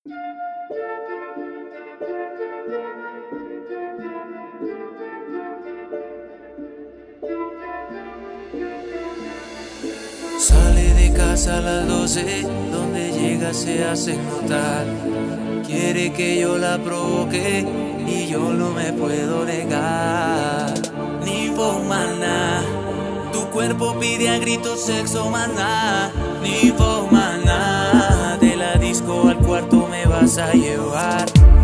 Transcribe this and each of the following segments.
Sale de casa a las 12, donde llega se hace notar. Quiere que yo la provoque y yo no me puedo negar. Ninfomana, tu cuerpo pide a gritos sexo, maná. Ninfomana, de la disco al cuarto me vas a llevar.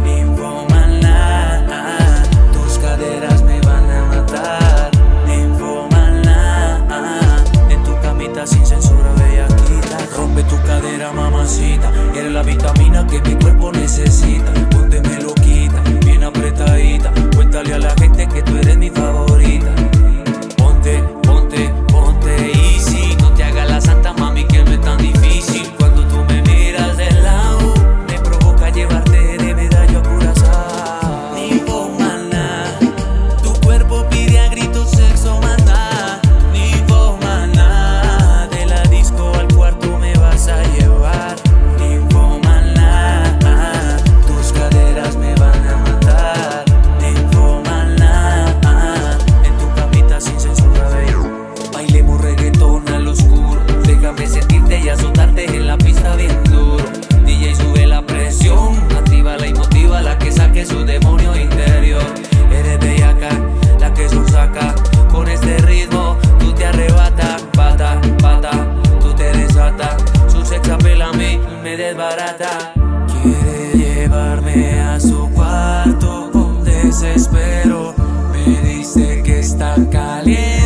Ninfomana, tus caderas me van a matar. Ninfomana, en tu camita sin censura bellaquita. Rompe tu cadera, mamacita, eres la vitamina que mi cuerpo necesita. Pónteme loquita, bien apretadita, cuéntale a la gente que tú eres mi favorita. Ponte, ponte, ponte easy, no te hagas la santa, mami, que no es tan difícil. Cuando tú me miras de lado, me provoca llevarte de Medallo a Curazao. Ninfomana, tu cuerpo pide a gritos sexo, maná. Ninfomana, de la disco al cuarto me vas a llevar. Ninfomana, tus caderas me van a matar. Ninfomana, en tu camita sin censura, baby. Bailemos reggaetón al oscuro, déjame sentirte y azotarte en la pista bien duro. DJ, sube la presión, actívala y motiva la que saque su demonio interior. Eres bellaca, la que su saca, con este ritmo tú te arrebatas. Pata, pata, tú te desatas, su sex appeal a mí me desbarata. Quiere llevarme a su cuarto con desespero, me dice que está caliente.